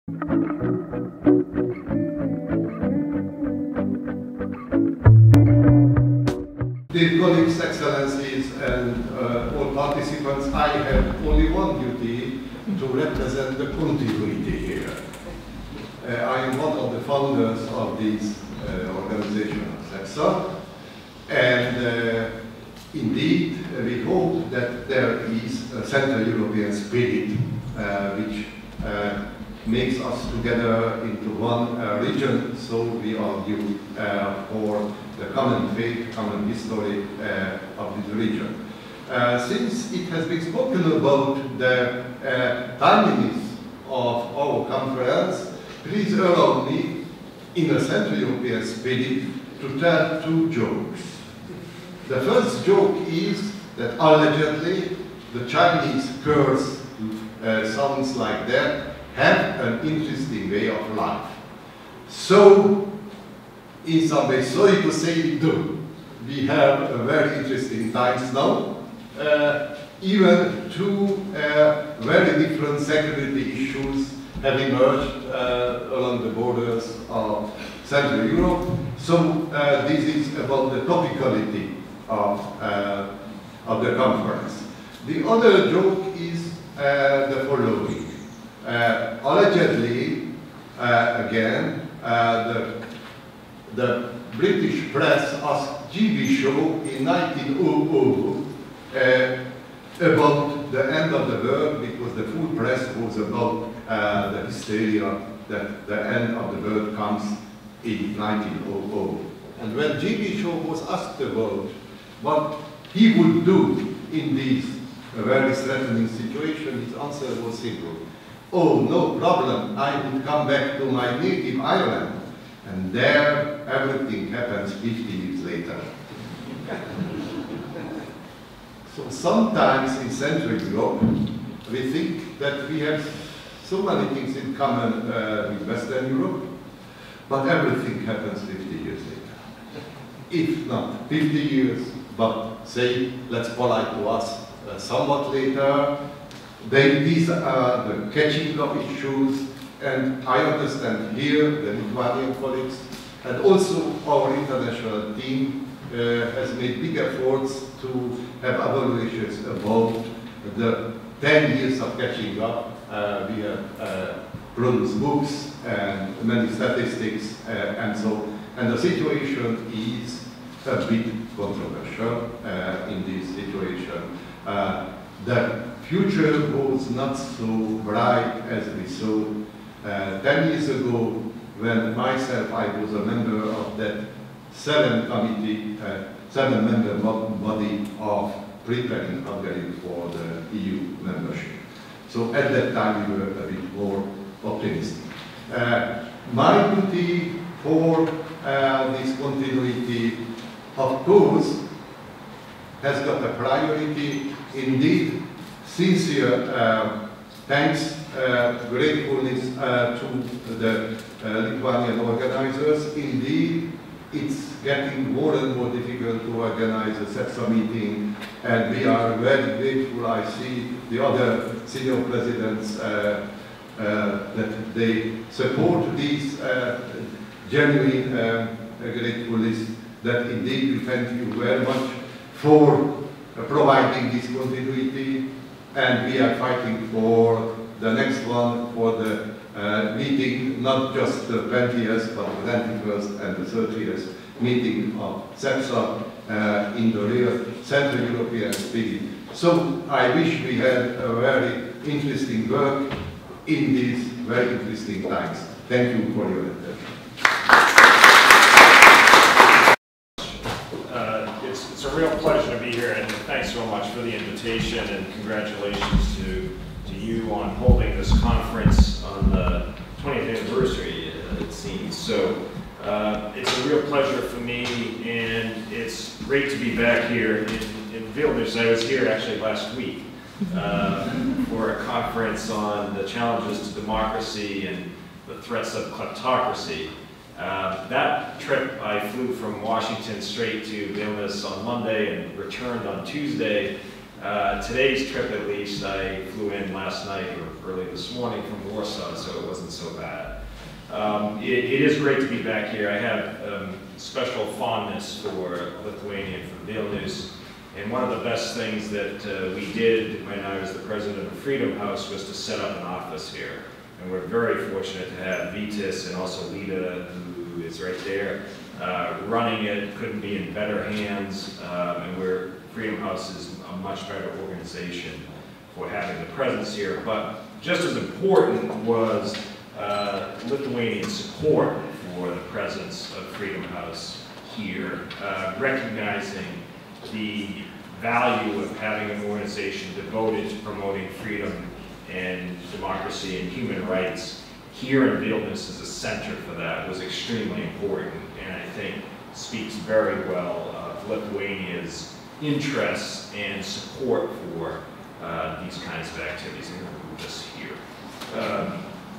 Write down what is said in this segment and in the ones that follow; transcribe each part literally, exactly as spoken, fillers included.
Dear colleagues, excellencies, and uh, all participants, I have only one duty to represent the continuity here. Uh, I am one of the founders of this uh, organization, CEPSA, and uh, indeed uh, we hope that there is a Central European spirit uh, which uh, makes us together into one uh, region, so we argue uh, for the common faith, common history uh, of this region. Uh, since it has been spoken about the uh, timeliness of our conference, please allow me, in a Central European spirit, to tell two jokes. The first joke is that allegedly the Chinese curse uh, sounds like that, have an interesting way of life. So, in some way, sorry to say we do. We have a very interesting times now. Uh, even two uh, very different security issues have emerged uh, along the borders of Central Europe. So uh, this is about the topicality of, uh, of the conference. The other joke is uh, the following. Uh, allegedly, uh, again, uh, the, the British press asked G B Shaw in nineteen hundred uh, about the end of the world, because the full press was about uh, the hysteria that the end of the world comes in nineteen hundred. And when G B Shaw was asked about what he would do in this uh, very threatening situation, his answer was simple. Oh, no problem, I would come back to my native Ireland. And there, everything happens fifty years later. So sometimes in Central Europe, we think that we have so many things in common uh, with Western Europe, but everything happens fifty years later. If not fifty years, but say, let's polite to us, uh, somewhat later. They, these are the catching up issues, and I understand here the Lithuanian colleagues and also our international team uh, has made big efforts to have evaluations about the ten years of catching up. Uh, we have uh, produced books and many statistics uh, and so, and the situation is a bit controversial uh, in this situation. Uh, the future was not so bright as we saw uh, ten years ago, when myself, I was a member of that seven committee, uh, seven member body of preparing Hungary for the E U membership. So at that time we were a bit more optimistic. Uh, my duty for uh, this continuity, of course, has got a priority. Indeed, sincere uh, thanks, uh, gratefulness uh, to the uh, Lithuanian organizers. Indeed, it's getting more and more difficult to organize a CEPSA meeting, and we are very grateful. I see the other senior presidents uh, uh, that they support this uh, genuine uh, gratefulness, that indeed we thank you very much for uh, providing this continuity, and we are fighting for the next one, for the uh, meeting, not just the twentieth, but the twenty-first and the thirtieth meeting of CEPSA uh, in the real Central European spirit. So I wish we had a very interesting work in these very interesting times. Thank you for your attention. It's a real pleasure to be here, and thanks so much for the invitation, and congratulations to, to you on holding this conference on the twentieth anniversary, it seems. So uh, it's a real pleasure for me, and it's great to be back here in, in Vilnius. I was here actually last week uh, for a conference on the challenges to democracy and the threats of kleptocracy. Uh, that trip, I flew from Washington straight to Vilnius on Monday and returned on Tuesday. Uh, today's trip, at least, I flew in last night or early this morning from Warsaw, so it wasn't so bad. Um, it, it is great to be back here. I have um, special fondness for Lithuania and for Vilnius. And one of the best things that uh, we did when I was the president of the Freedom House was to set up an office here. And we're very fortunate to have Vitas and also Lita, who is right there, uh, running it. Couldn't be in better hands. Um, and we're, Freedom House is a much better organization for having the presence here. But just as important was uh, Lithuanian support for the presence of Freedom House here, uh, recognizing the value of having an organization devoted to promoting freedom and democracy and human rights here in Vilnius as a center for that was extremely important, and I think speaks very well of Lithuania's interests and support for uh, these kinds of activities. I'm going to move this here. Um,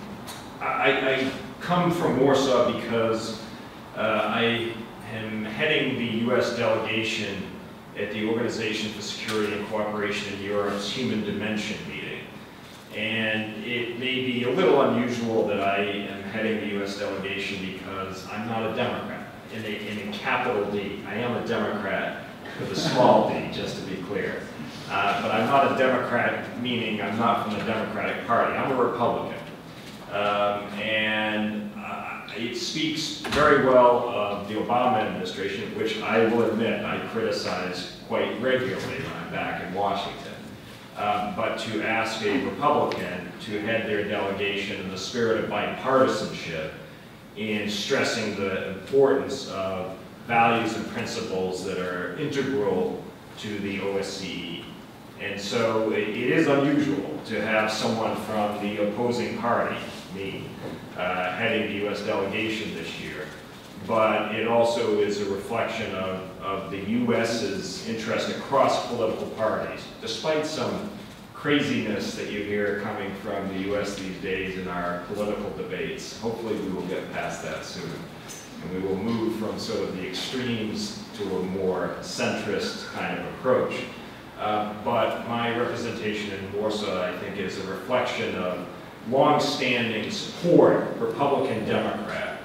I, I come from Warsaw because uh, I am heading the U S delegation at the Organization for Security and Cooperation in Europe's Human Dimension meeting. And it may be a little unusual that I am heading the U S delegation because I'm not a Democrat, in a, in a capital D. I am a Democrat with a small d, just to be clear. Uh, but I'm not a Democrat, meaning I'm not from the Democratic Party. I'm a Republican. Um, and uh, it speaks very well of the Obama administration, which I will admit I criticize quite regularly when I'm back in Washington. Um, but to ask a Republican to head their delegation in the spirit of bipartisanship in stressing the importance of values and principles that are integral to the O S C E. And so it, it is unusual to have someone from the opposing party, me, uh, heading the U S delegation this year. But it also is a reflection of, of the U S's interest across political parties, despite some craziness that you hear coming from the U S these days in our political debates. Hopefully we will get past that soon. And we will move from sort of the extremes to a more centrist kind of approach. Uh, but my representation in Warsaw, I think, is a reflection of long-standing support, Republican-Democrat,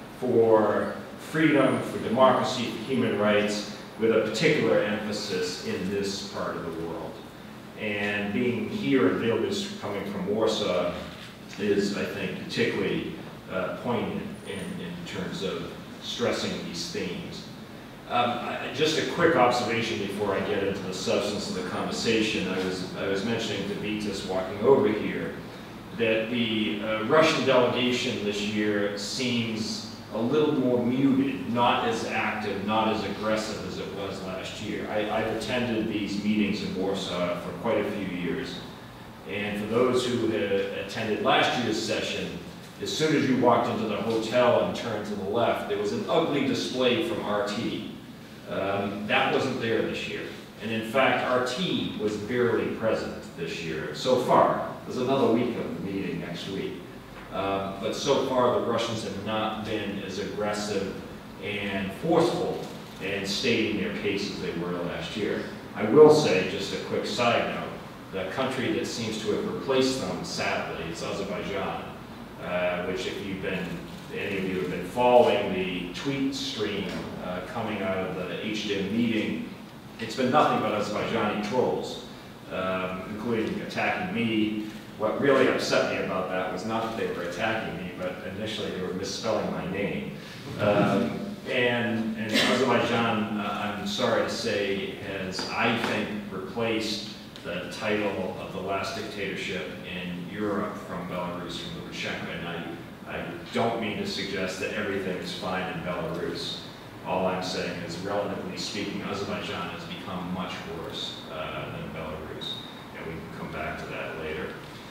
for freedom, for democracy, for human rights, with a particular emphasis in this part of the world. And being here in Vilnius, coming from Warsaw, is, I think, particularly uh, poignant in, in terms of stressing these themes. Um, I, just a quick observation before I get into the substance of the conversation. I was, I was mentioning to Vitas walking over here that the uh, Russian delegation this year seems a little more muted, not as active, not as aggressive as it was last year. I, I've attended these meetings in Warsaw for quite a few years. And for those who had attended last year's session, as soon as you walked into the hotel and turned to the left, there was an ugly display from R T. Um, that wasn't there this year. And in fact, R T was barely present this year, so far. There's another week of the meeting next week. Uh, but so far, the Russians have not been as aggressive and forceful in stating their case as they were last year. I will say, just a quick side note, the country that seems to have replaced them, sadly, is Azerbaijan, uh, which if you've been, any of you have been following the tweet stream uh, coming out of the H D M meeting, it's been nothing but Azerbaijani trolls, um, including attacking me. What really upset me about that was not that they were attacking me, but initially they were misspelling my name. Um, and, and Azerbaijan, uh, I'm sorry to say, has, I think, replaced the title of the last dictatorship in Europe from Belarus, from Lukashenko. And I, I don't mean to suggest that everything is fine in Belarus. All I'm saying is, relatively speaking, Azerbaijan has become much worse uh, than Belarus. And we can come back to that later.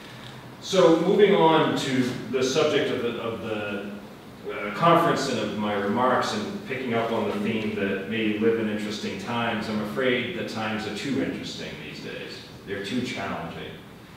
So moving on to the subject of the, of the uh, conference and of my remarks, and picking up on the theme that may live in interesting times, I'm afraid that times are too interesting these days. They're too challenging.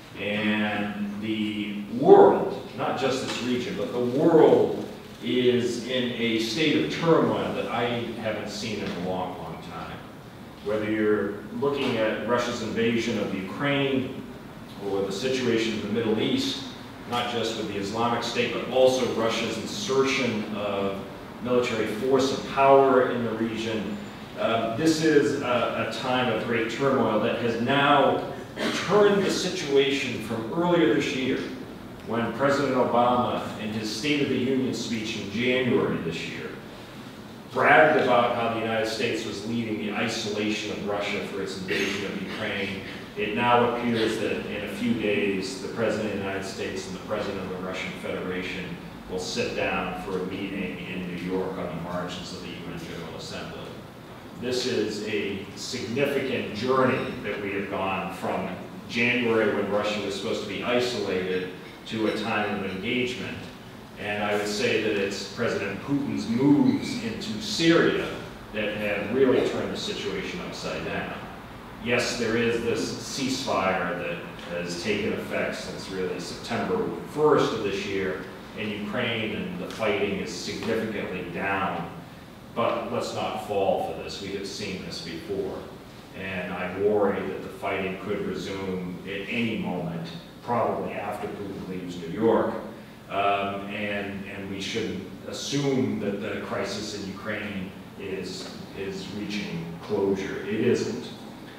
And the world, not just this region, but the world is in a state of turmoil that I haven't seen in a long, long time. Whether you're looking at Russia's invasion of Ukraine, or the situation in the Middle East, not just with the Islamic State, but also Russia's insertion of military force and power in the region. Uh, this is a, a time of great turmoil that has now turned the situation from earlier this year, when President Obama, in his State of the Union speech in January this year, bragged about how the United States was leading the isolation of Russia for its invasion of Ukraine. It now appears that in a few days, the President of the United States and the President of the Russian Federation will sit down for a meeting in New York on the margins of the U N General Assembly. This is a significant journey that we have gone from January, when Russia was supposed to be isolated, to a time of engagement. And I would say that it's President Putin's moves into Syria that have really turned the situation upside down. Yes, there is this ceasefire that has taken effect since really September first of this year in Ukraine, and the fighting is significantly down. But let's not fall for this. We have seen this before. And I worry that the fighting could resume at any moment, probably after Putin leaves New York. Um, and, and we should assume that the crisis in Ukraine is, is reaching closure. It isn't.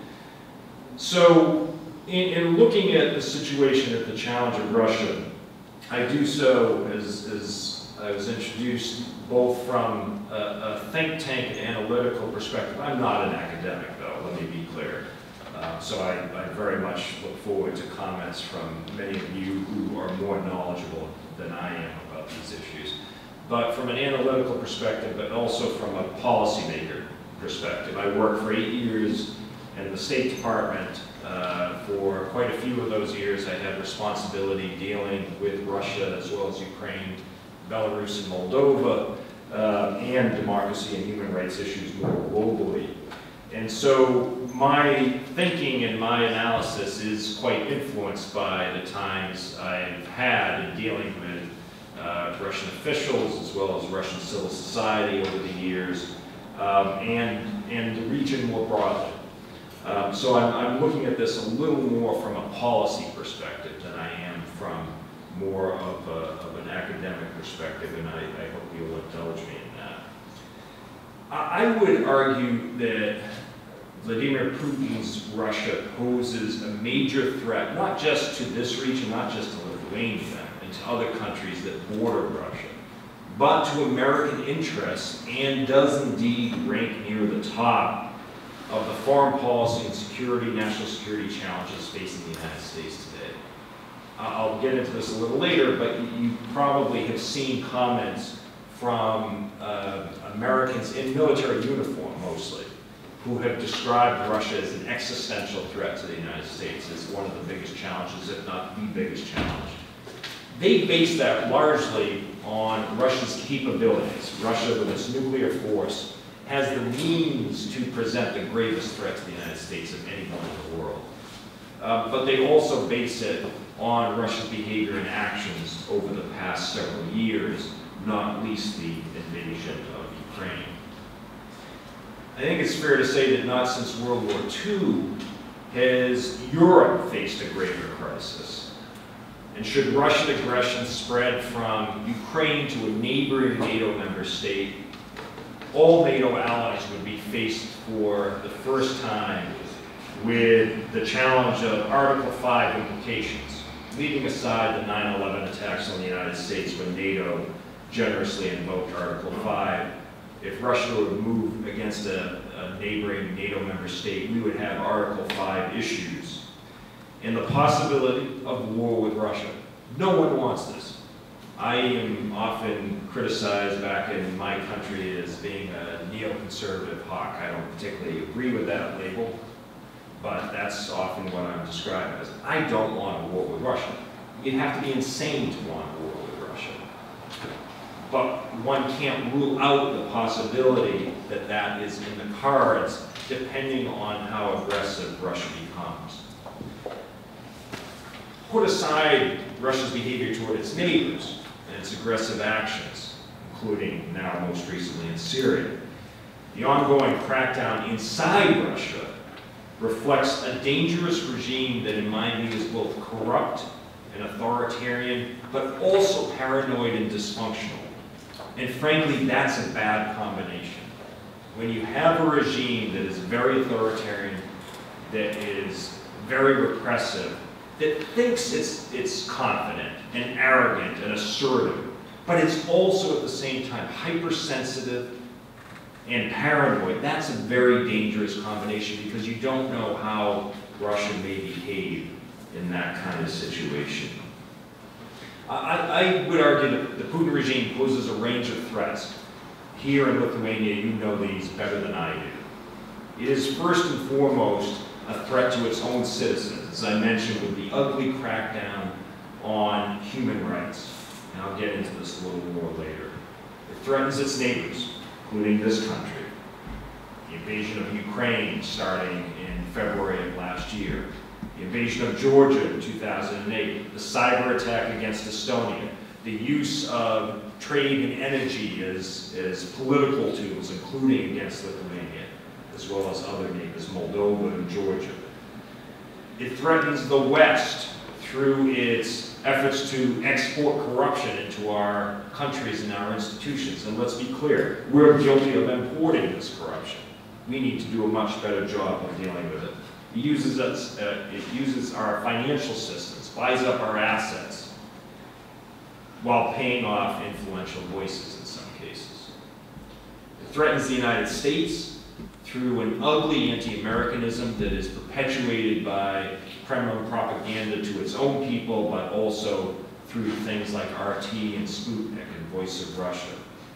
So in, in looking at the situation, at the challenge of Russia, I do so, as, as I was introduced, both from a, a think tank and analytical perspective. I'm not an academic, though, let me be clear. Uh, so I, I very much look forward to comments from many of you who are more knowledgeable than I am about these issues. But from an analytical perspective, but also from a policymaker perspective. I worked for eight years in the State Department. Uh, for quite a few of those years, I had responsibility dealing with Russia as well as Ukraine, Belarus and Moldova, uh, and democracy and human rights issues more globally. And so my thinking and my analysis is quite influenced by the times I've had in dealing with uh, Russian officials as well as Russian civil society over the years, um, and, and the region more broadly. Um, so I'm, I'm looking at this a little more from a policy perspective than I am from more of, a, of an academic perspective, and I, I hope you'll indulge me in that. I, I would argue that Vladimir Putin's Russia poses a major threat, not just to this region, not just to Lithuania and to other countries that border Russia, but to American interests, and does indeed rank near the top of the foreign policy and security, national security challenges facing the United States today. I'll get into this a little later, but you probably have seen comments from uh, Americans in military uniform, mostly, who have described Russia as an existential threat to the United States, as one of the biggest challenges, if not the biggest challenge. They base that largely on Russia's capabilities. Russia, with its nuclear force, has the means to present the gravest threat to the United States of anyone in the world. Uh, but they also base it on Russia's behavior and actions over the past several years, not least the invasion of Ukraine. I think it's fair to say that not since World War Two has Europe faced a greater crisis. And should Russian aggression spread from Ukraine to a neighboring NATO member state, all NATO allies would be faced for the first time with the challenge of Article five implications, leaving aside the nine eleven attacks on the United States when NATO generously invoked Article five. If Russia were to move against a, a neighboring NATO member state, we would have Article five issues and the possibility of war with Russia. No one wants this. I am often criticized back in my country as being a neoconservative hawk. I don't particularly agree with that label, but that's often what I'm described as. I don't want a war with Russia. You'd have to be insane to want a war with Russia. But one can't rule out the possibility that that is in the cards, depending on how aggressive Russia becomes. Put aside Russia's behavior toward its neighbors and its aggressive actions, including now most recently in Syria. The ongoing crackdown inside Russia reflects a dangerous regime that in my view is both corrupt and authoritarian, but also paranoid and dysfunctional. And frankly, that's a bad combination. When you have a regime that is very authoritarian, that is very repressive, that thinks it's, it's confident and arrogant and assertive, but it's also at the same time hypersensitive and paranoid, that's a very dangerous combination because you don't know how Russia may behave in that kind of situation. I, I would argue that the Putin regime poses a range of threats. Here in Lithuania, you know these better than I do. It is first and foremost a threat to its own citizens, as I mentioned with the ugly crackdown on human rights. And I'll get into this a little more later. It threatens its neighbors, including this country. The invasion of Ukraine starting in February of last year. The invasion of Georgia in two thousand eight. The cyber attack against Estonia. The use of trade and energy as, as political tools, including against Lithuania, as well as other neighbors, Moldova and Georgia. It threatens the West through its efforts to export corruption into our countries and our institutions. And let's be clear, we're guilty of importing this corruption. We need to do a much better job of dealing with it. It uses, us, uh, it uses our financial systems, buys up our assets, while paying off influential voices in some cases. It threatens the United States through an ugly anti-Americanism that is perpetuated by Kremlin propaganda to its own people, but also through things like R T and Sputnik and Voice of Russia.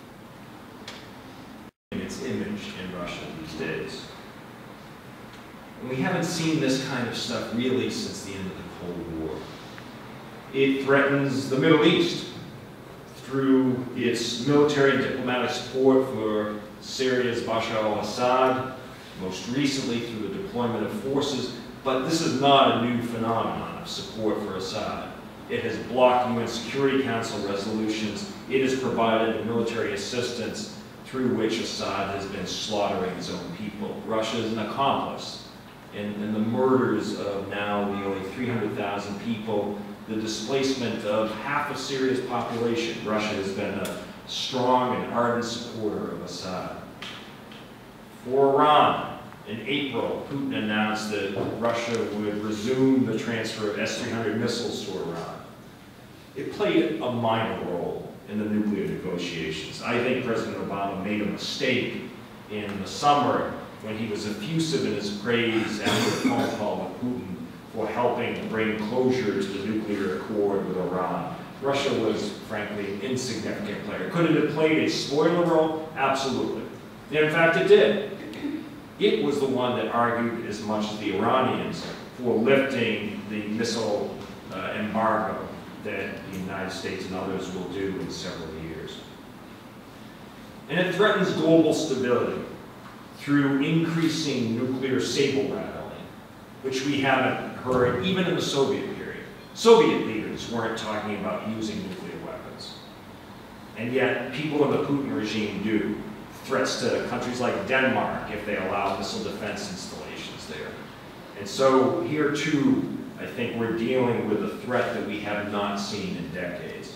And its image in Russia these days. And we haven't seen this kind of stuff really since the end of the Cold War. It threatens the Middle East through its military and diplomatic support for Syria's Bashar al-Assad, most recently through the deployment of forces, but this is not a new phenomenon of support for Assad. It has blocked U N Security Council resolutions. It has provided military assistance through which Assad has been slaughtering his own people. Russia is an accomplice in, in the murders of now nearly three hundred thousand people, the displacement of half of Syria's population. Russia has been a strong and ardent supporter of Assad. For Iran, in April, Putin announced that Russia would resume the transfer of S three hundred missiles to Iran. It played a minor role in the nuclear negotiations. I think President Obama made a mistake in the summer when he was effusive in his praise after a phone call with Putin for helping bring closure to the nuclear accord with Iran. Russia was, frankly, an insignificant player. Could it have played a spoiler role? Absolutely. And in fact, it did. It was the one that argued as much as the Iranians for lifting the missile uh, embargo that the United States and others will do in several years. And it threatens global stability through increasing nuclear saber rattling, which we haven't heard even in the Soviet period. Soviet leaders weren't talking about using nuclear weapons. And yet, people in the Putin regime do. Threats to countries like Denmark if they allow missile defense installations there. And so here too, I think we're dealing with a threat that we have not seen in decades.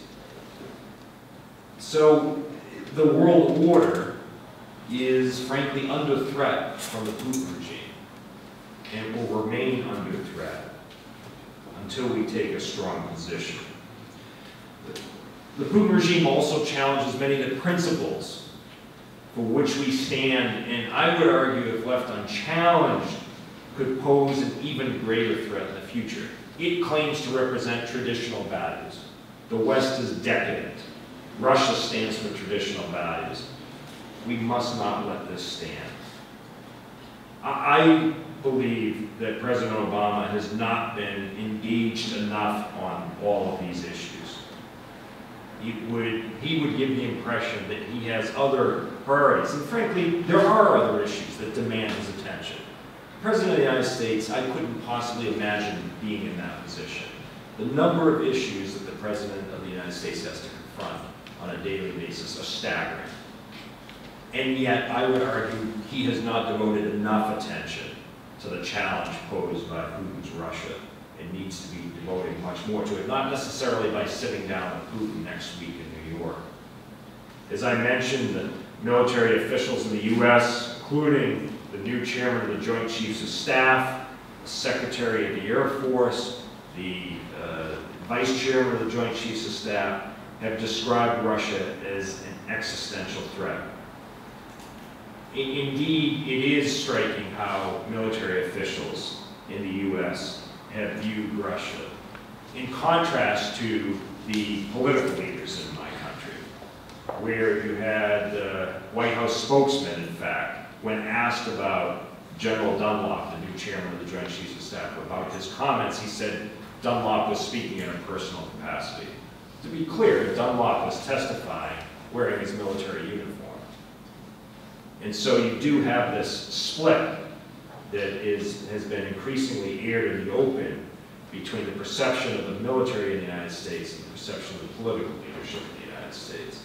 So the world order is frankly under threat from the Putin regime and will remain under threat until we take a strong position. The Putin regime also challenges many of the principles for which we stand, and I would argue, if left unchallenged, could pose an even greater threat in the future. It claims to represent traditional values. The West is decadent. Russia stands for traditional values. We must not let this stand. I believe that President Obama has not been engaged enough on all of these issues. He would, he would give the impression that he has other priorities. And frankly, there are other issues that demand his attention. President of the United States, I couldn't possibly imagine being in that position. The number of issues that the President of the United States has to confront on a daily basis are staggering. And yet, I would argue, he has not devoted enough attention to the challenge posed by Putin's Russia. and needs to be devoting much more to it, not necessarily by sitting down with Putin next week in New York. As I mentioned, the military officials in the U S, including the new chairman of the Joint Chiefs of Staff, the Secretary of the Air Force, the uh, Vice Chairman of the Joint Chiefs of Staff, have described Russia as an existential threat. Indeed, it is striking how military officials in the U S have viewed Russia, in contrast to the political leaders in my country, where you had uh, White House spokesman, in fact, when asked about General Dunlop, the new chairman of the Joint Chiefs of Staff, about his comments, he said Dunlop was speaking in a personal capacity. To be clear, Dunlop was testifying wearing his military uniform. And so you do have this split that is, has been increasingly aired in the open between the perception of the military in the United States and the perception of the political leadership in the United States.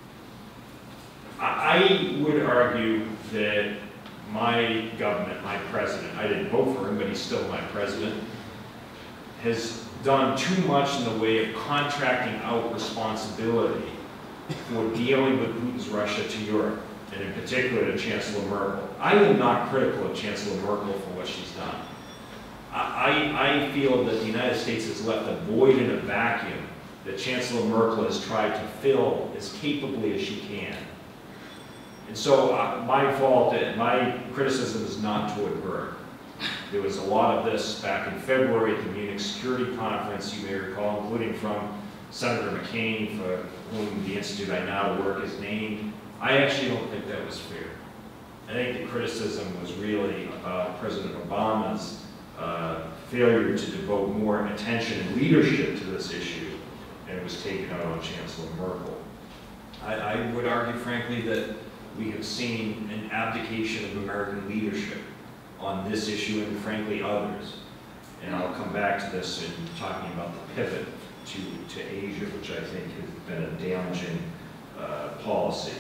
I, I would argue that my government, my president, I didn't vote for him, but he's still my president, has done too much in the way of contracting out responsibility for dealing with Putin's Russia to Europe, and in particular to Chancellor Merkel. I am not critical of Chancellor Merkel for what she's done. I, I feel that the United States has left a void in a vacuum that Chancellor Merkel has tried to fill as capably as she can. And so uh, my fault, and my criticism is not toward her. There was a lot of this back in February at the Munich Security Conference, you may recall, including from Senator McCain, for whom the institute I now work is named. I actually don't think that was fair. I think the criticism was really about President Obama's uh, failure to devote more attention and leadership to this issue, and it was taken out on Chancellor Merkel. I, I would argue, frankly, that we have seen an abdication of American leadership on this issue and, frankly, others. And I'll come back to this in talking about the pivot to, to Asia, which I think has been a damaging uh, policy.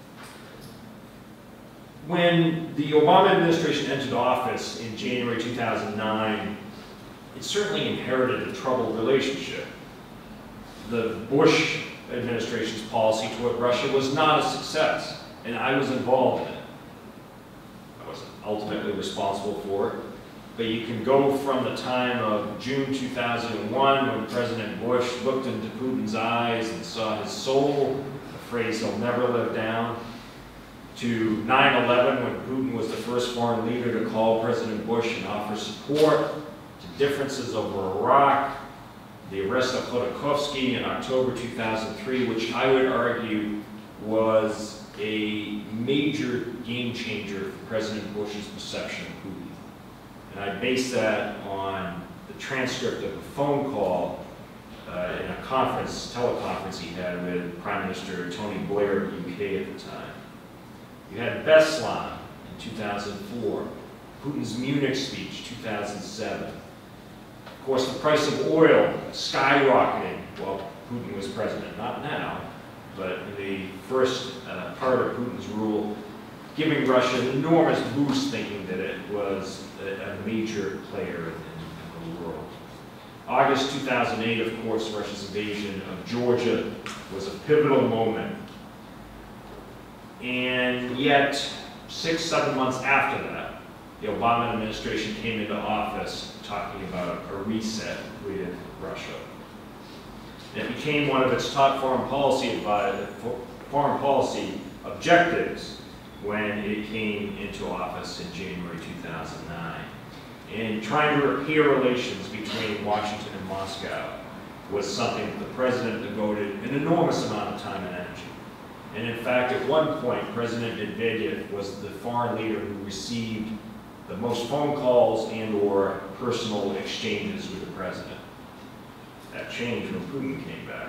When the Obama administration entered office in January two thousand nine, it certainly inherited a troubled relationship. The Bush administration's policy toward Russia was not a success, and I was involved in it. I wasn't ultimately responsible for it, but you can go from the time of June two thousand one, when President Bush looked into Putin's eyes and saw his soul, a phrase he'll never live down, to nine eleven, when Putin was the first foreign leader to call President Bush and offer support, to differences over Iraq, the arrest of Khodorkovsky in October two thousand three, which I would argue was a major game changer for President Bush's perception of Putin. And I base that on the transcript of a phone call uh, in a conference, teleconference he had with Prime Minister Tony Blair of the U K at the time. You had Beslan in two thousand four, Putin's Munich speech, two thousand seven. Of course, the price of oil skyrocketing while Putin was president, not now, but in the first uh, part of Putin's rule, giving Russia an enormous boost, thinking that it was a, a major player in, in the world. August two thousand eight, of course, Russia's invasion of Georgia was a pivotal moment. And yet, six, seven months after that, the Obama administration came into office talking about a reset with Russia. And it became one of its top foreign policy advisor, foreign policy objectives when it came into office in January two thousand nine. And trying to repair relations between Washington and Moscow was something that the president devoted an enormous amount of time and energy. And in fact, at one point, President Medvedev was the foreign leader who received the most phone calls and or personal exchanges with the president. That changed when Putin came back.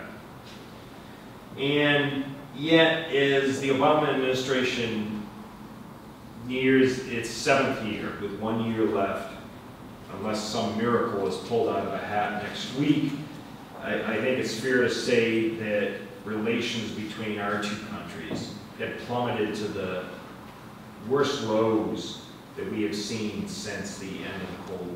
And yet, as the Obama administration nears its seventh year, with one year left, unless some miracle is pulled out of a hat next week, I, I think it's fair to say that relations between our two countries had plummeted to the worst lows that we have seen since the end of the Cold War.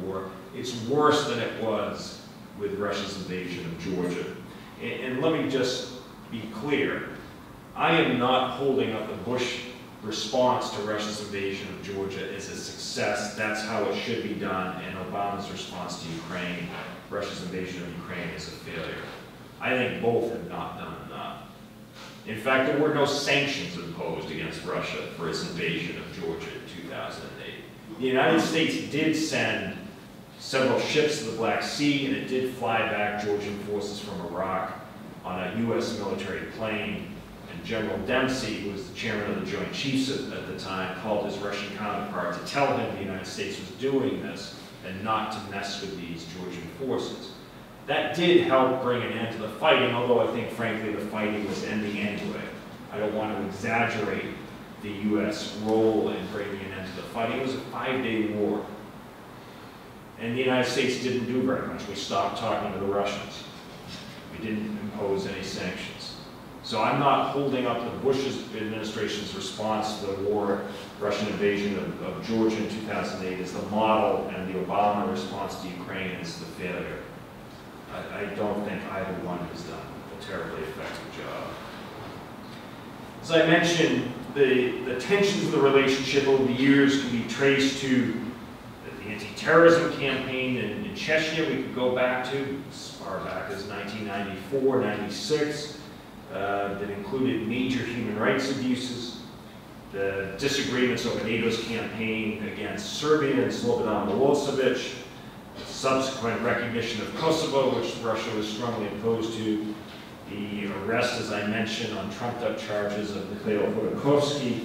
it's worse than it was with Russia's invasion of Georgia. And, and let me just be clear. I am not holding up the Bush response to Russia's invasion of Georgia as a success. That's how it should be done. And Obama's response to Ukraine, Russia's invasion of Ukraine, is a failure. I think both have not done enough. In fact, there were no sanctions imposed against Russia for its invasion of Georgia in two thousand eight. The United States did send several ships to the Black Sea, and it did fly back Georgian forces from Iraq on a U S military plane. And General Dempsey, who was the chairman of the Joint Chiefs at, at the time, called his Russian counterpart to tell him the United States was doing this and not to mess with these Georgian forces. That did help bring an end to the fighting, although I think, frankly, the fighting was ending anyway. I don't want to exaggerate the U S role in bringing an end to the fighting. It was a five-day war. And the United States didn't do very much. We stopped talking to the Russians. We didn't impose any sanctions. So I'm not holding up the Bush administration's response to the war, Russian invasion of, of Georgia in two thousand eight as the model, and the Obama response to Ukraine as the failure. I, I don't think either one has done a terribly effective job. As I mentioned, the, the tensions of the relationship over the years can be traced to the anti-terrorism campaign in, in Chechnya. We could go back to as far back as nineteen ninety-four, ninety-six. Uh, that included major human rights abuses, the disagreements over NATO's campaign against Serbia and Slobodan Milosevic, subsequent recognition of Kosovo, which Russia was strongly opposed to, the arrest, as I mentioned, on trumped-up charges of Mikhail Khodorkovsky,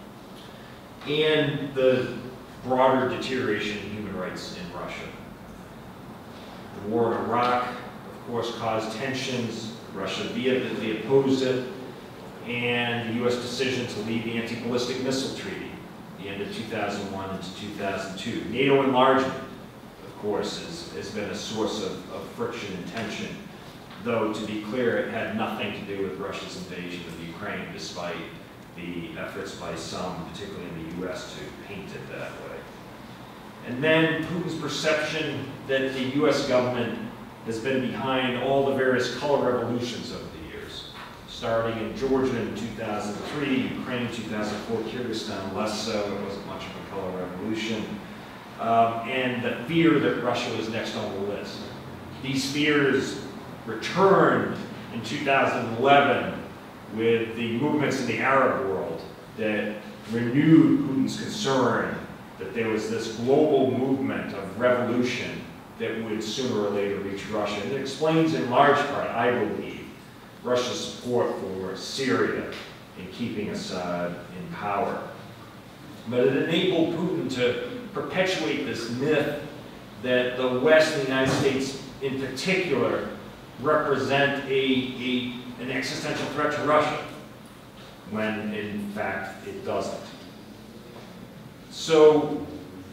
and the broader deterioration in human rights in Russia. The war in Iraq, of course, caused tensions. Russia vehemently opposed it, and the U S decision to leave the anti-ballistic missile treaty at the end of two thousand one into two thousand two. NATO enlargement, of course, has, has been a source of, of friction and tension, though, to be clear, it had nothing to do with Russia's invasion of Ukraine, despite the efforts by some, particularly in the U S, to paint it that way. And then Putin's perception that the U S government has been behind all the various color revolutions over the years, starting in Georgia in two thousand three, Ukraine in two thousand four, Kyrgyzstan less so, it wasn't much of a color revolution, um, and the fear that Russia was next on the list. These fears returned in two thousand eleven with the movements in the Arab world that renewed Putin's concern that there was this global movement of revolution that would sooner or later reach Russia. And it explains in large part, I believe, Russia's support for Syria in keeping Assad in power. But it enabled Putin to perpetuate this myth that the West and the United States in particular represent a, a, an existential threat to Russia, when in fact it doesn't. So,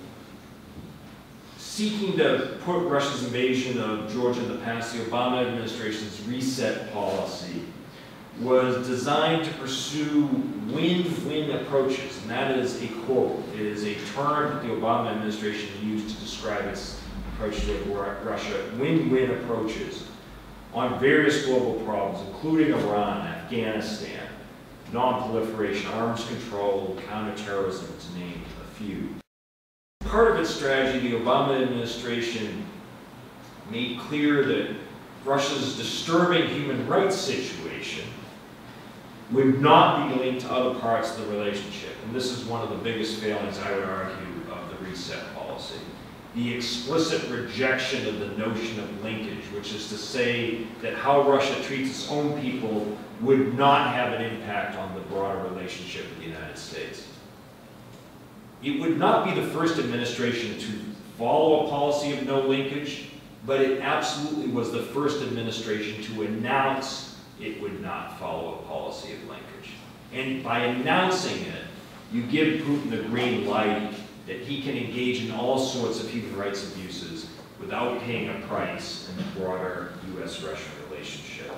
seeking to put Russia's invasion of Georgia in the past, the Obama administration's reset policy was designed to pursue win-win approaches, and that is a quote. It is a term that the Obama administration used to describe its approach to Russia, win-win approaches on various global problems, including Iran, Afghanistan, non-proliferation, arms control, counterterrorism, to name a few. Part of its strategy, the Obama administration made clear that Russia's disturbing human rights situation would not be linked to other parts of the relationship. And this is one of the biggest failings, I would argue, of the reset policy. The explicit rejection of the notion of linkage, which is to say that how Russia treats its own people would not have an impact on the broader relationship with the United States. It would not be the first administration to follow a policy of no linkage, but it absolutely was the first administration to announce it would not follow a policy of linkage. And by announcing it, you give Putin the green light that he can engage in all sorts of human rights abuses without paying a price in the broader U S Russian relationship.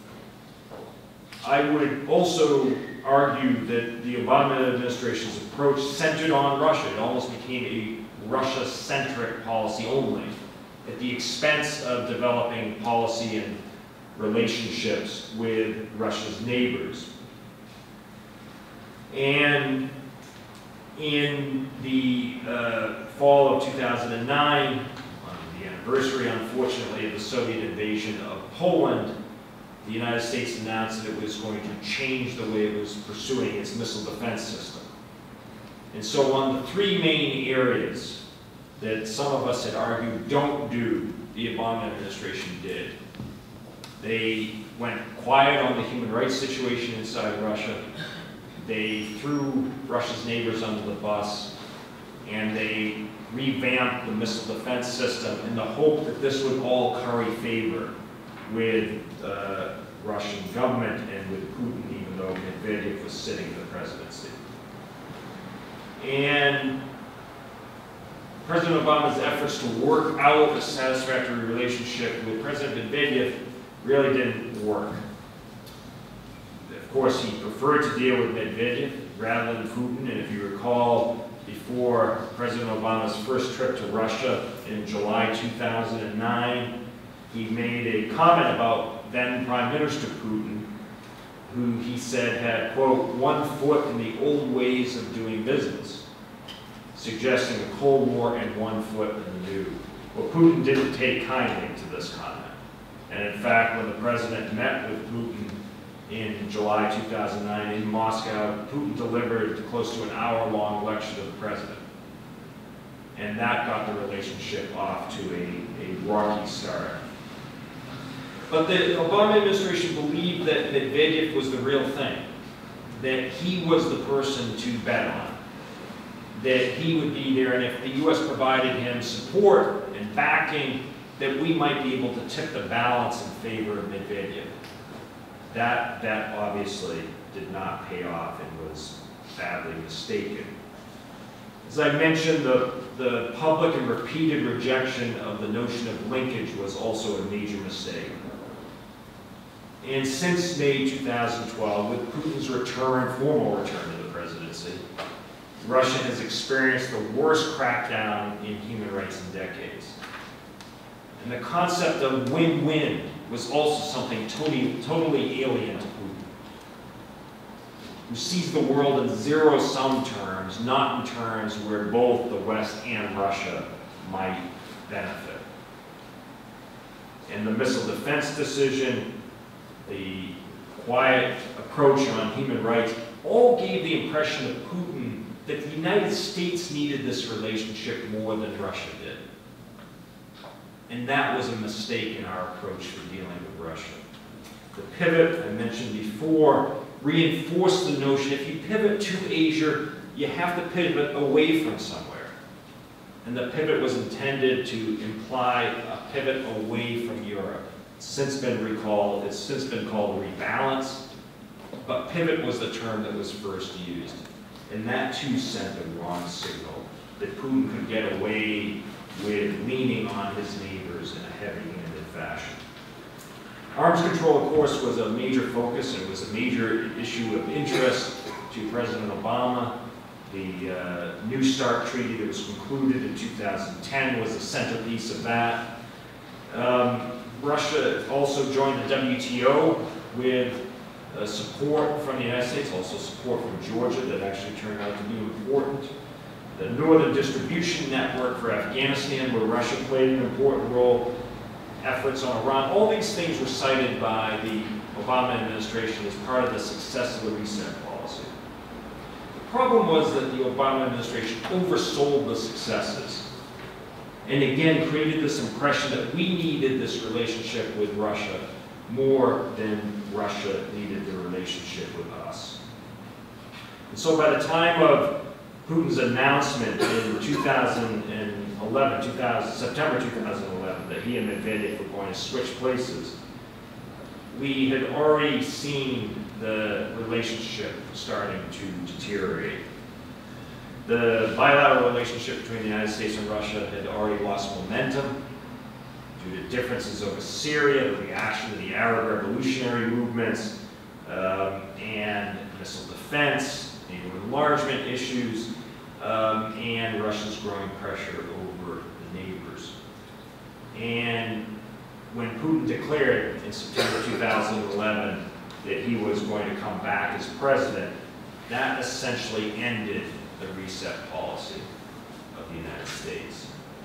I would also argue that the Obama administration's approach centered on Russia. It almost became a Russia-centric policy only, at the expense of developing policy and relationships with Russia's neighbors. And in the uh, fall of two thousand nine, on the anniversary, unfortunately, of the Soviet invasion of Poland, the United States announced that it was going to change the way it was pursuing its missile defense system. And so on the three main areas that some of us had argued don't do, the Obama administration did. They went quiet on the human rights situation inside Russia. They threw Russia's neighbors under the bus, and they revamped the missile defense system in the hope that this would all curry favor with the uh, Russian government and with Putin, even though Medvedev was sitting in the presidency. And President Obama's efforts to work out a satisfactory relationship with President Medvedev really didn't work. Of course, he preferred to deal with Medvedev rather than Putin, and if you recall, before President Obama's first trip to Russia in July two thousand nine, he made a comment about then Prime Minister Putin, who he said had, quote, one foot in the old ways of doing business, suggesting a Cold War and one foot in the new. Well, Putin didn't take kindly to this comment. And in fact, when the president met with Putin in July two thousand nine in Moscow, Putin delivered close to an hour-long lecture to the president. And that got the relationship off to a, a rocky start. But the Obama administration believed that Medvedev was the real thing, that he was the person to bet on, that he would be there, and if the U S provided him support and backing, that we might be able to tip the balance in favor of Medvedev. That, that obviously did not pay off and was badly mistaken. As I mentioned, the, the public and repeated rejection of the notion of linkage was also a major mistake. And since May two thousand twelve, with Putin's return, formal return to the presidency, Russia has experienced the worst crackdown in human rights in decades. And the concept of win-win was also something totally, totally alien to Putin, who sees the world in zero-sum terms, not in terms where both the West and Russia might benefit. And the missile defense decision, the quiet approach on human rights, all gave the impression of Putin that the United States needed this relationship more than Russia did. And that was a mistake in our approach for dealing with Russia. The pivot, I mentioned before, reinforced the notion if you pivot to Asia, you have to pivot away from somewhere. And the pivot was intended to imply a pivot away from Europe. It's since been recalled, it's since been called rebalance, but pivot was the term that was first used. And that too sent the wrong signal, that Putin could get away with leaning on his neighbors in a heavy-handed fashion. Arms control, of course, was a major focus, and it was a major issue of interest to President Obama. The uh, New START treaty that was concluded in two thousand ten was the centerpiece of that. Um, Russia also joined the W T O with uh, support from the United States, also support from Georgia that actually turned out to be important. The Northern Distribution Network for Afghanistan, where Russia played an important role, efforts on Iran, all these things were cited by the Obama administration as part of the success of the reset policy. The problem was that the Obama administration oversold the successes, and again created this impression that we needed this relationship with Russia more than Russia needed the relationship with us. And so by the time of Putin's announcement in two thousand eleven, two thousand, September two thousand eleven, that he and Medvedev were going to switch places, we had already seen the relationship starting to deteriorate. The bilateral relationship between the United States and Russia had already lost momentum due to differences over Syria, the reaction to the Arab revolutionary movements, um, and missile defense, NATO enlargement issues. um, and Russia's growing pressure over the neighbors. And when Putin declared in September two thousand eleven that he was going to come back as president, that essentially ended the reset policy of the United States.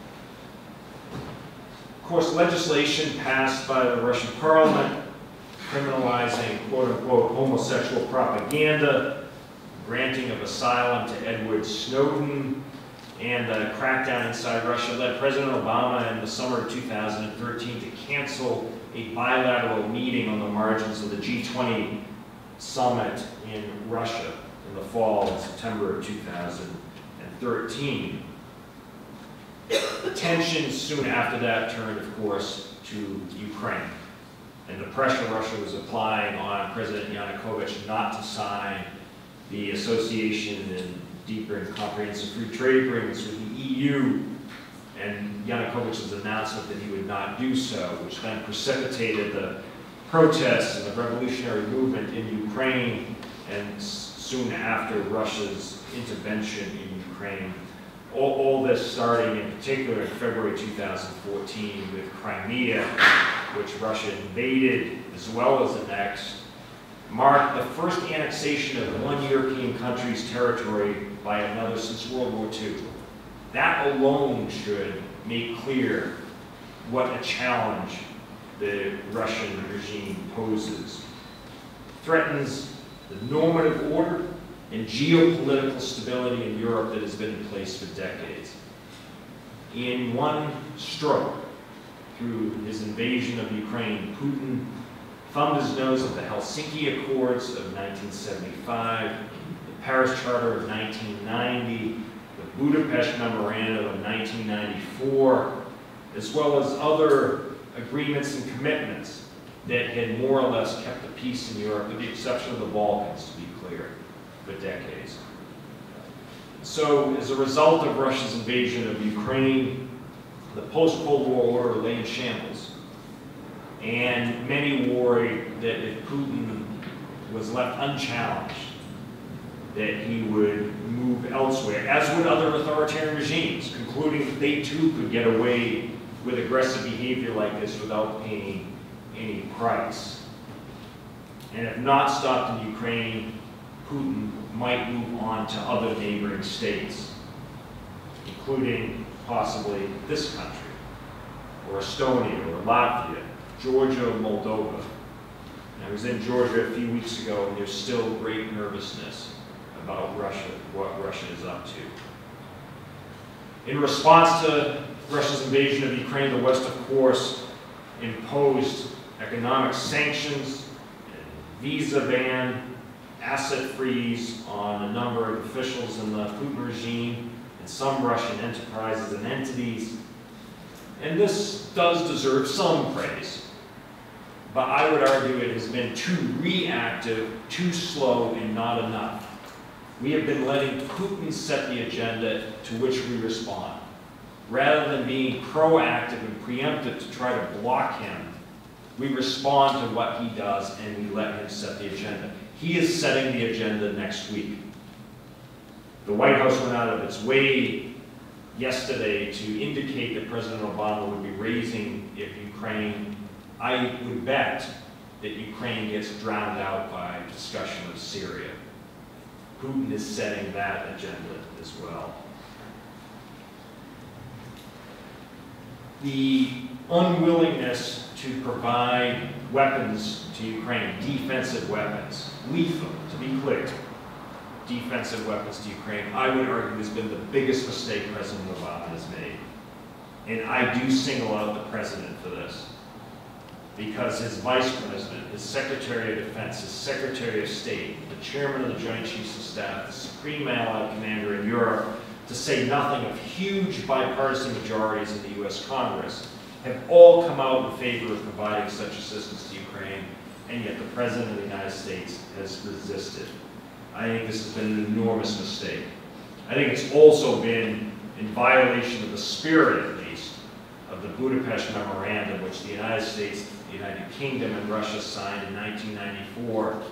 Of course, legislation passed by the Russian parliament criminalizing quote-unquote homosexual propaganda, granting of asylum to Edward Snowden, and the crackdown inside Russia led President Obama in the summer of two thousand thirteen to cancel a bilateral meeting on the margins of the G twenty summit in Russia in the fall in September of two thousand thirteen. Attention soon after that turned, of course, to Ukraine and the pressure Russia was applying on President Yanukovych not to sign the association and deeper and comprehensive free trade agreements with the E U, and Yanukovych's announcement that he would not do so, which then precipitated the protests and the revolutionary movement in Ukraine, and soon after Russia's intervention in Ukraine. All, all this starting in particular in February two thousand fourteen with Crimea, which Russia invaded as well as annexed, marked the first annexation of one European country's territory by another since World War Two. That alone should make clear what a challenge the Russian regime poses. Threatens the normative order and geopolitical stability in Europe that has been in place for decades. In one stroke, through his invasion of Ukraine, Putin thumbed his nose at the Helsinki Accords of nineteen seventy-five, the Paris Charter of nineteen ninety, the Budapest Memorandum of nineteen ninety-four, as well as other agreements and commitments that had more or less kept the peace in Europe, with the exception of the Balkans, to be clear, for decades. So, as a result of Russia's invasion of Ukraine, the post-Cold War order lay in shambles. And many worried that if Putin was left unchallenged, that he would move elsewhere, as would other authoritarian regimes, concluding that they too could get away with aggressive behavior like this without paying any price. And if not stopped in Ukraine, Putin might move on to other neighboring states, including possibly this country, or Estonia, or Latvia, Georgia, or Moldova. And I was in Georgia a few weeks ago, and there's still great nervousness about Russia, what Russia is up to. In response to Russia's invasion of Ukraine, the West, of course, imposed economic sanctions, visa ban, asset freeze on a number of officials in the Putin regime and some Russian enterprises and entities. And this does deserve some praise. But I would argue it has been too reactive, too slow, and not enough. We have been letting Putin set the agenda to which we respond. Rather than being proactive and preemptive to try to block him, we respond to what he does and we let him set the agenda. He is setting the agenda next week. The White House went out of its way yesterday to indicate that President Obama would be raising if Ukraine, I would bet that Ukraine gets drowned out by discussion of Syria. Putin is setting that agenda as well. The unwillingness to provide weapons to Ukraine, defensive weapons, lethal, to be clear, defensive weapons to Ukraine, I would argue has been the biggest mistake President Obama has made. And I do single out the president for this, because his vice president, his secretary of defense, his secretary of state, the chairman of the Joint Chiefs of Staff, the supreme allied commander in Europe, to say nothing of huge bipartisan majorities in the U S Congress, have all come out in favor of providing such assistance to Ukraine, and yet the President of the United States has resisted. I think this has been an enormous mistake. I think it's also been in violation of the spirit, at least, of the Budapest Memorandum, which the United States, the United Kingdom, and Russia signed in nineteen ninety-four,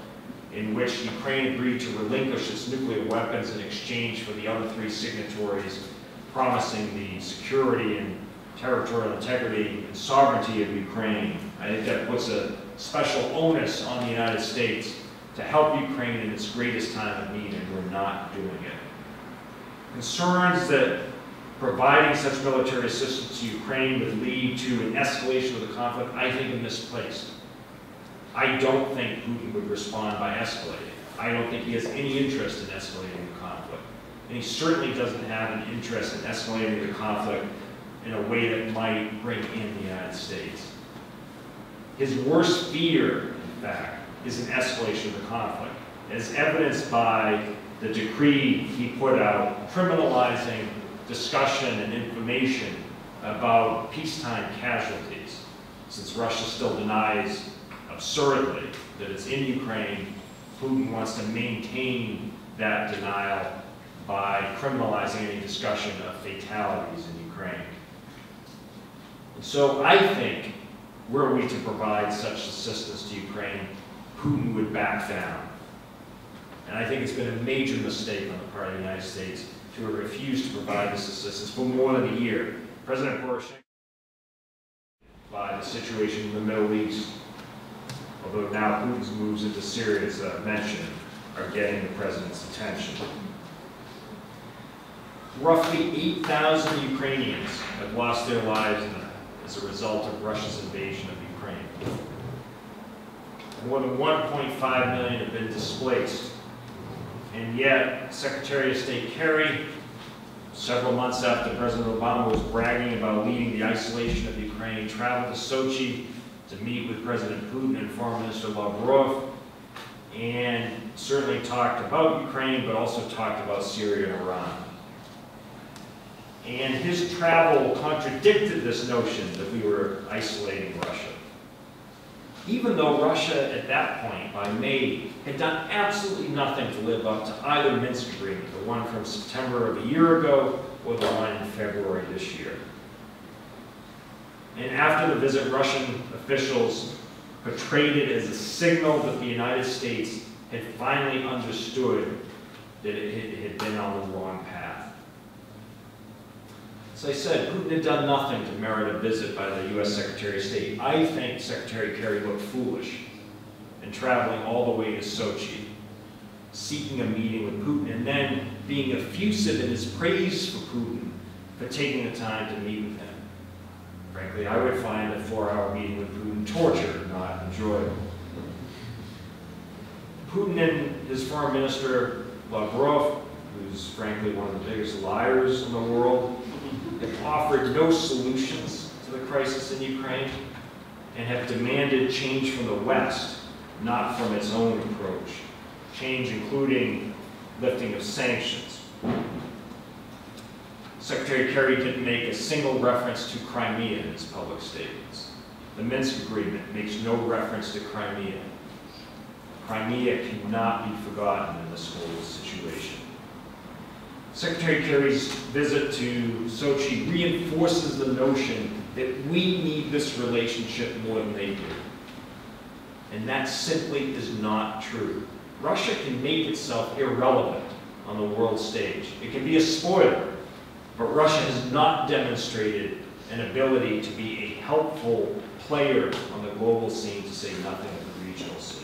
in which Ukraine agreed to relinquish its nuclear weapons in exchange for the other three signatories promising the security and territorial integrity and sovereignty of Ukraine. I think that puts a special onus on the United States to help Ukraine in its greatest time of need, and we're not doing it. Concerns that providing such military assistance to Ukraine would lead to an escalation of the conflict, I think, are misplaced. I don't think Putin would respond by escalating. I don't think he has any interest in escalating the conflict. And he certainly doesn't have an interest in escalating the conflict in a way that might bring in the United States. His worst fear, in fact, is an escalation of the conflict, as evidenced by the decree he put out criminalizing discussion and information about peacetime casualties, since Russia still denies absurdly that it's in Ukraine. Putin wants to maintain that denial by criminalizing any discussion of fatalities in Ukraine. And so I think, were we to provide such assistance to Ukraine, Putin would back down. And I think it's been a major mistake on the part of the United States to have refused to provide this assistance for more than a year. President Poroshenko, by the situation in the Middle East, although now Putin's moves into Syria, as I mentioned, are getting the president's attention. Roughly eight thousand Ukrainians have lost their lives in the, as a result of Russia's invasion of Ukraine. More than one point five million have been displaced. And yet, Secretary of State Kerry, several months after President Obama was bragging about leading the isolation of Ukraine, traveled to Sochi to meet with President Putin and Foreign Minister Lavrov, and certainly talked about Ukraine, but also talked about Syria and Iran. And his travel contradicted this notion that we were isolating Russia. Even though Russia, at that point, by May, had done absolutely nothing to live up to either Minsk agreement, the one from September of a year ago or the one in February this year. And after the visit, Russian officials portrayed it as a signal that the United States had finally understood that it had been on the wrong path. As I said, Putin had done nothing to merit a visit by the U S Secretary of State. I think Secretary Kerry looked foolish in traveling all the way to Sochi, seeking a meeting with Putin, and then being effusive in his praise for Putin for taking the time to meet with him. Frankly, I would find a four-hour meeting with Putin torture, not enjoyable. Putin and his foreign minister, Lavrov, who's frankly one of the biggest liars in the world, have offered no solutions to the crisis in Ukraine and have demanded change from the West, not from its own approach. Change including lifting of sanctions. Secretary Kerry didn't make a single reference to Crimea in his public statements. The Minsk agreement makes no reference to Crimea. Crimea cannot be forgotten in this whole situation. Secretary Kerry's visit to Sochi reinforces the notion that we need this relationship more than they do. And that simply is not true. Russia can make itself irrelevant on the world stage. It can be a spoiler, but Russia has not demonstrated an ability to be a helpful player on the global scene, to say nothing of the regional scene.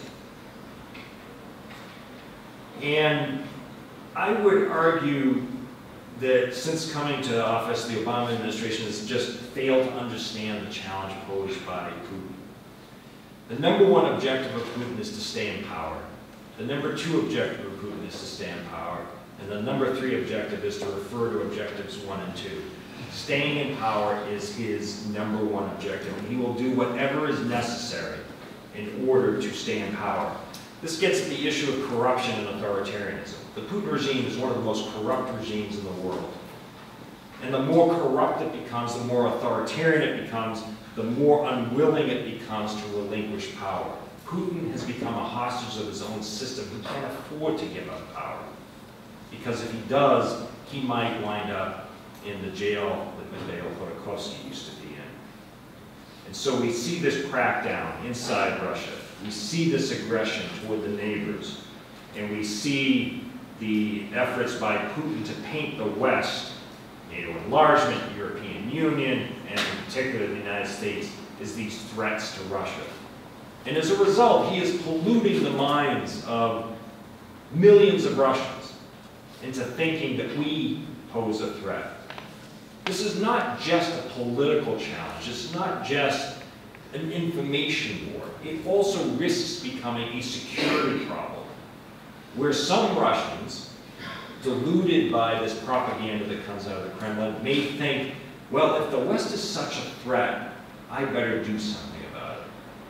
And I would argue that since coming to office, the Obama administration has just failed to understand the challenge posed by Putin. The number one objective of Putin is to stay in power. The number two objective of Putin is to stay in power. And the number three objective is to refer to objectives one and two. Staying in power is his number one objective, and he will do whatever is necessary in order to stay in power. This gets at the issue of corruption and authoritarianism. The Putin regime is one of the most corrupt regimes in the world. And the more corrupt it becomes, the more authoritarian it becomes, the more unwilling it becomes to relinquish power. Putin has become a hostage of his own system. He can't afford to give up power. Because if he does, he might wind up in the jail that Mikhail Khodorkovsky used to be in. And so we see this crackdown inside Russia. we see this aggression toward the neighbors, and we see the efforts by Putin to paint the West, NATO enlargement, European Union, and in particular the United States, as these threats to Russia. And as a result, he is polluting the minds of millions of Russians into thinking that we pose a threat. This is not just a political challenge. It's not just an information war. It also risks becoming a security problem, where some Russians, deluded by this propaganda that comes out of the Kremlin, may think, well, if the West is such a threat, I better do something about it.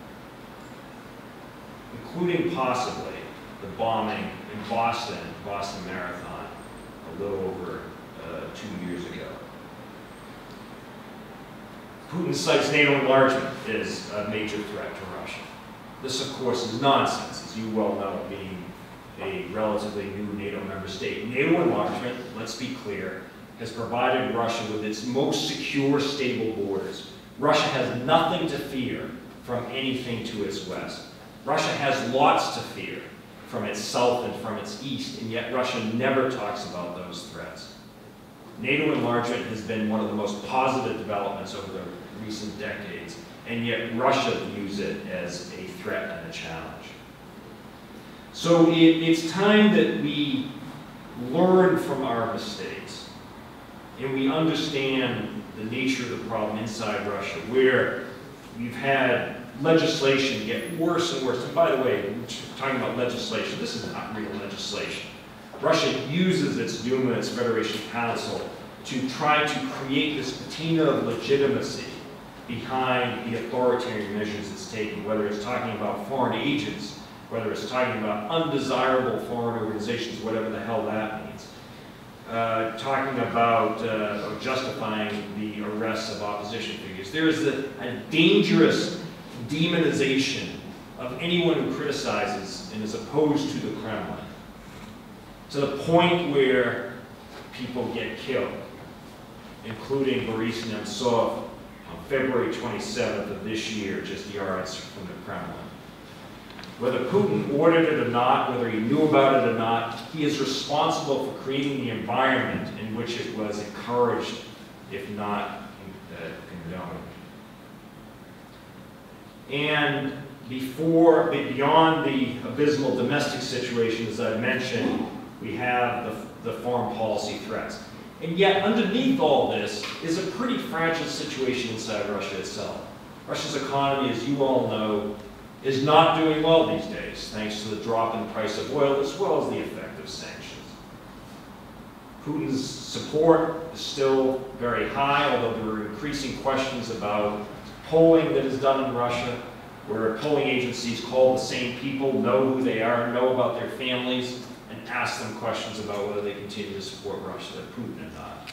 Including possibly the bombing in Boston, Boston Marathon, a little over uh, two years ago. Putin cites NATO enlargement as a major threat to Russia. This, of course, is nonsense, as you well know, being a relatively new NATO member state. NATO enlargement, let's be clear, has provided Russia with its most secure, stable borders. Russia has nothing to fear from anything to its west. Russia has lots to fear from its south and from its east, and yet Russia never talks about those threats. NATO enlargement has been one of the most positive developments over the recent decades, and yet Russia views it as a threat and a challenge. So it, it's time that we learn from our mistakes, and we understand the nature of the problem inside Russia, where we've had legislation get worse and worse. And by the way, we're talking about legislation. This is not real legislation. Russia uses its Duma, its Federation Council, to try to create this patina of legitimacy behind the authoritarian measures it's taking, whether it's talking about foreign agents, whether it's talking about undesirable foreign organizations, whatever the hell that means, uh, talking about uh, or justifying the arrests of opposition figures. There is a, a dangerous demonization of anyone who criticizes and is opposed to the Kremlin, to the point where people get killed, including Boris Nemtsov on February twenty-seventh of this year, just yards from the Kremlin. Whether Putin ordered it or not, whether he knew about it or not, he is responsible for creating the environment in which it was encouraged, if not uh, condoned. And before, beyond the abysmal domestic situation, as I mentioned, we have the, the foreign policy threats. And yet, underneath all this is a pretty fragile situation inside Russia itself. Russia's economy, as you all know, is not doing well these days, thanks to the drop in the price of oil, as well as the effect of sanctions. Putin's support is still very high, although there are increasing questions about polling that is done in Russia, where polling agencies call the same people, know who they are, know about their families, and ask them questions about whether they continue to support Russia, Putin or not.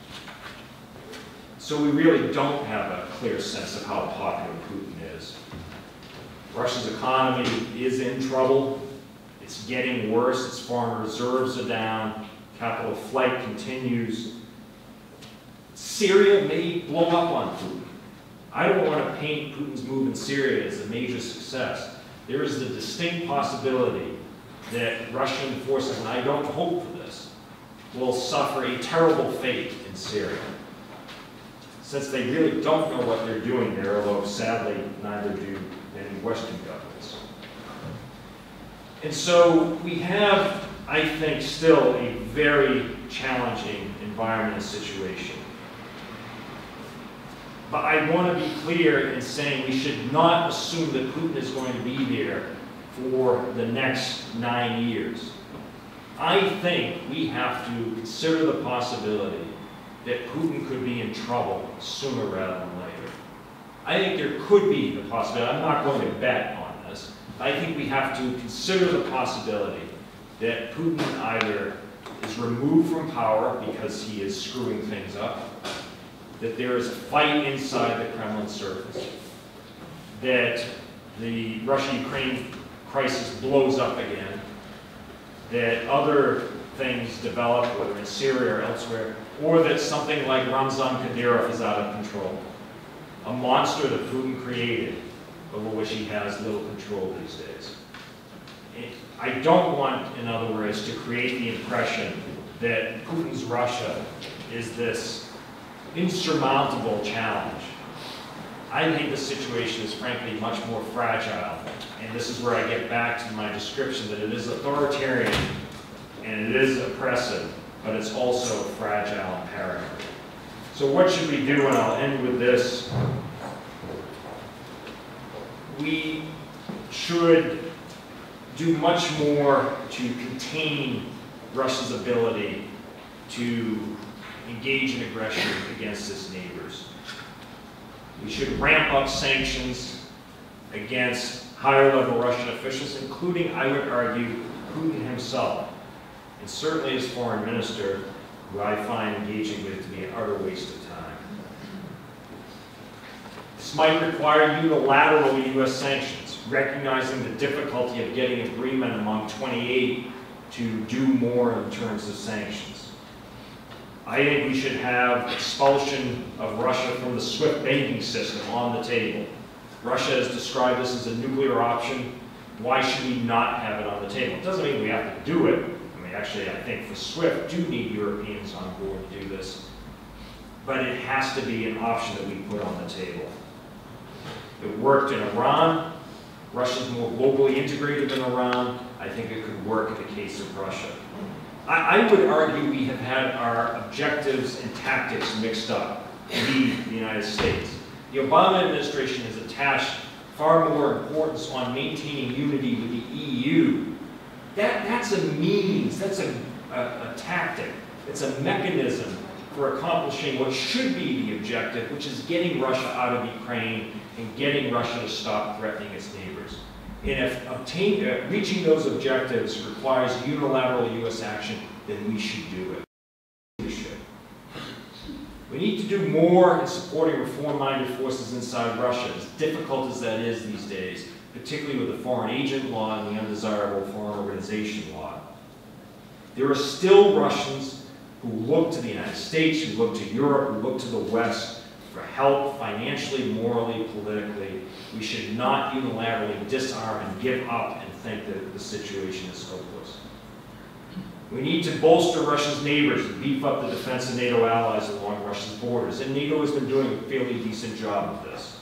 So we really don't have a clear sense of how popular Putin is. Russia's economy is in trouble. It's getting worse. Its foreign reserves are down. Capital flight continues. Syria may blow up on Putin. I don't want to paint Putin's move in Syria as a major success. There is the distinct possibility that Russian forces, and I don't hope for this, will suffer a terrible fate in Syria, since they really don't know what they're doing there, although sadly neither do many Western governments. And so we have, I think, still a very challenging environment and situation. But I want to be clear in saying we should not assume that Putin is going to be there for the next nine years. I think we have to consider the possibility that Putin could be in trouble sooner rather than later. I think there could be the possibility, I'm not going to bet on this, I think we have to consider the possibility that Putin either is removed from power because he is screwing things up, that there is a fight inside the Kremlin circus, that the Russia-Ukraine crisis blows up again, that other things develop, whether in Syria or elsewhere, or that something like Ramzan Kadyrov is out of control. A monster that Putin created over which he has little control these days. I don't want, in other words, to create the impression that Putin's Russia is this insurmountable challenge. I think the situation is frankly much more fragile, and this is where I get back to my description that it is authoritarian and it is oppressive, but it's also fragile and paranoid. So what should we do? And I'll end with this. We should do much more to contain Russia's ability to engage in aggression against its neighbors. We should ramp up sanctions against higher-level Russian officials, including, I would argue, Putin himself, and certainly his foreign minister, who I find engaging with to be an utter waste of time. This might require unilateral U S sanctions, recognizing the difficulty of getting agreement among twenty-eight to do more in terms of sanctions. I think we should have expulsion of Russia from the SWIFT banking system on the table. Russia has described this as a nuclear option. Why should we not have it on the table? It doesn't mean we have to do it. I mean, actually, I think for SWIFT, do need Europeans on board to do this. But it has to be an option that we put on the table. It worked in Iran. Russia's more globally integrated than Iran. I think it could work in the case of Russia. I, I would argue we have had our objectives and tactics mixed up, we, the United States. The Obama administration has attached far more importance on maintaining unity with the E U. That, that's a means, that's a, a, a tactic, it's a mechanism for accomplishing what should be the objective, which is getting Russia out of Ukraine and getting Russia to stop threatening its neighbors. And if obtain, uh, reaching those objectives requires unilateral U S action, then we should do it. We should. We need to do more in supporting reform-minded forces inside Russia, as difficult as that is these days, particularly with the foreign agent law and the undesirable foreign organization law. There are still Russians who look to the United States, who look to Europe, who look to the West for help financially, morally, politically. We should not unilaterally disarm and give up and think that the situation is hopeless. We need to bolster Russia's neighbors and beef up the defense of NATO allies along Russia's borders, and NATO has been doing a fairly decent job of this.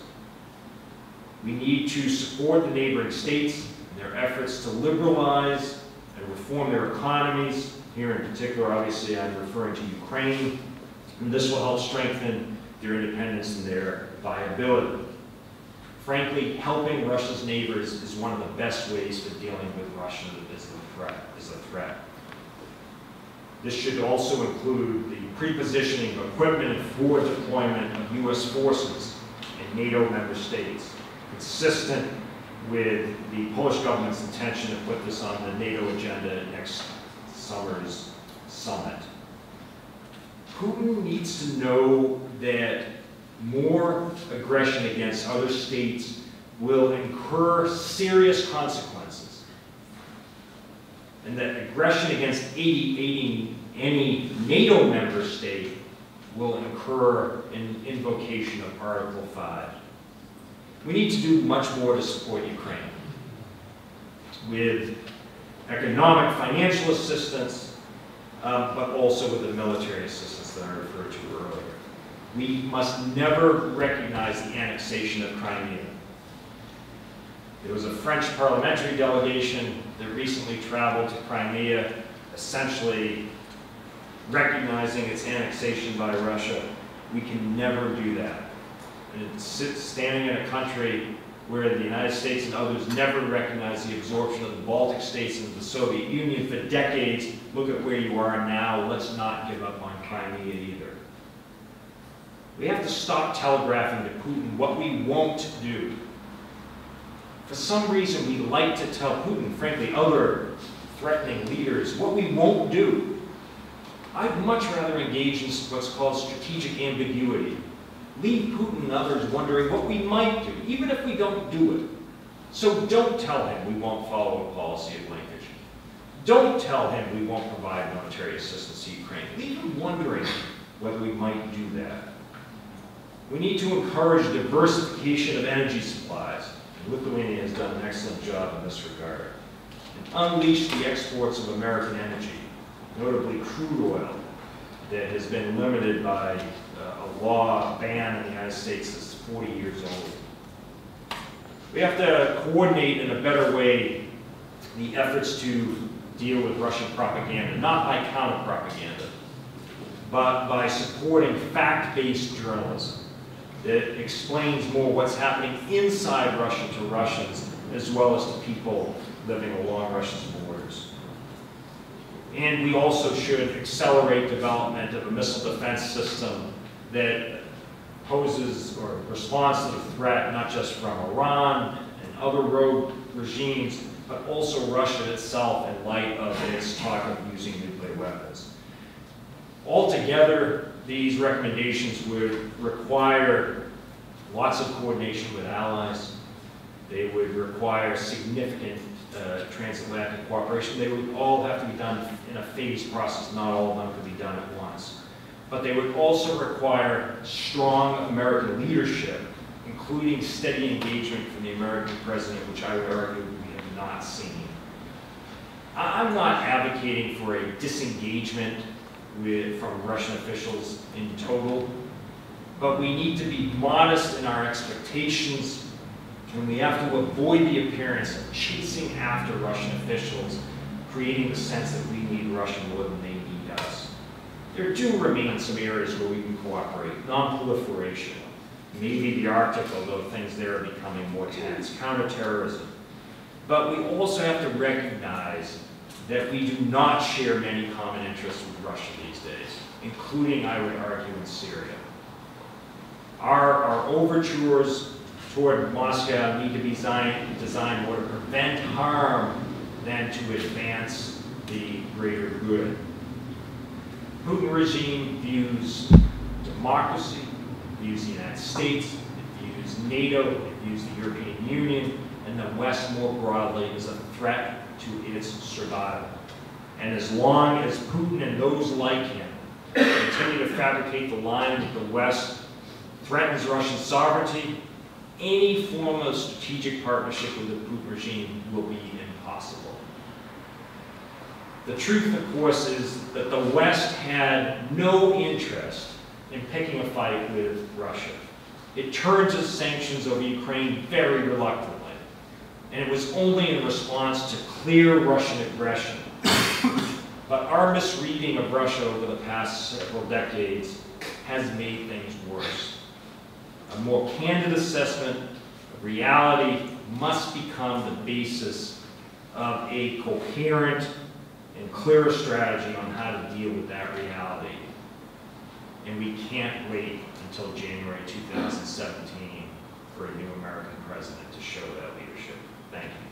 We need to support the neighboring states in their efforts to liberalize and reform their economies. Here in particular, obviously, I'm referring to Ukraine, and this will help strengthen their independence and their viability. Frankly, helping Russia's neighbors is one of the best ways for dealing with Russia as a threat. As a threat. This should also include the pre-positioning of equipment and forward deployment of U S forces in NATO member states, consistent with the Polish government's intention to put this on the NATO agenda at next summer's summit. Putin needs to know that more aggression against other states will incur serious consequences, and that aggression against any, any NATO member state will incur an invocation of Article five. We need to do much more to support Ukraine with economic, financial assistance, um, but also with the military assistance that I referred to earlier. We must never recognize the annexation of Crimea. There was a French parliamentary delegation that recently traveled to Crimea, essentially recognizing its annexation by Russia. We can never do that. And it's standing in a country where the United States and others never recognized the absorption of the Baltic states into the Soviet Union for decades. Look at where you are now. Let's not give up on Crimea either. We have to stop telegraphing to Putin what we won't do. For some reason, we like to tell Putin, frankly, other threatening leaders, what we won't do. I'd much rather engage in what's called strategic ambiguity. Leave Putin and others wondering what we might do, even if we don't do it. So don't tell him we won't follow a policy of linkage. Don't tell him we won't provide military assistance to Ukraine. Leave him wondering whether we might do that. We need to encourage diversification of energy supplies, Lithuania has done an excellent job in this regard. And unleashed the exports of American energy, notably crude oil, that has been limited by uh, a law, a ban in the United States that's forty years old. We have to coordinate in a better way the efforts to deal with Russian propaganda, not by counter-propaganda, but by supporting fact-based journalism that explains more what's happening inside Russia to Russians, as well as to people living along Russia's borders. And we also should accelerate development of a missile defense system that poses or responds to the threat not just from Iran and other rogue regimes, but also Russia itself in light of its talk of using nuclear weapons. Altogether, these recommendations would require lots of coordination with allies. They would require significant uh, transatlantic cooperation. They would all have to be done in a phased process. Not all of them could be done at once. But they would also require strong American leadership, including steady engagement from the American president, which I would argue we have not seen. I'm not advocating for a disengagement with, from Russian officials in total, but we need to be modest in our expectations, and we have to avoid the appearance of chasing after Russian officials, creating the sense that we need Russia more than they need us. There do remain some areas where we can cooperate. Non-proliferation, maybe the Arctic, although things there are becoming more tense, counterterrorism. But we also have to recognize that we do not share many common interests with Russia these days, including, I would argue, in Syria. Our, our overtures toward Moscow need to be designed, designed more to prevent harm than to advance the greater good. The Putin regime views democracy, views the United States, it views NATO, it views the European Union, and the West more broadly as a threat to its survival. And as long as Putin and those like him continue to fabricate the line that the West threatens Russian sovereignty, any form of strategic partnership with the Putin regime will be impossible. The truth, of course, is that the West had no interest in picking a fight with Russia. It turned to sanctions over Ukraine very reluctantly. And it was only in response to clear Russian aggression. But our misreading of Russia over the past several decades has made things worse. A more candid assessment of reality must become the basis of a coherent and clearer strategy on how to deal with that reality. And we can't wait until January two thousand seventeen for a new American president to show that leadership. Thank you.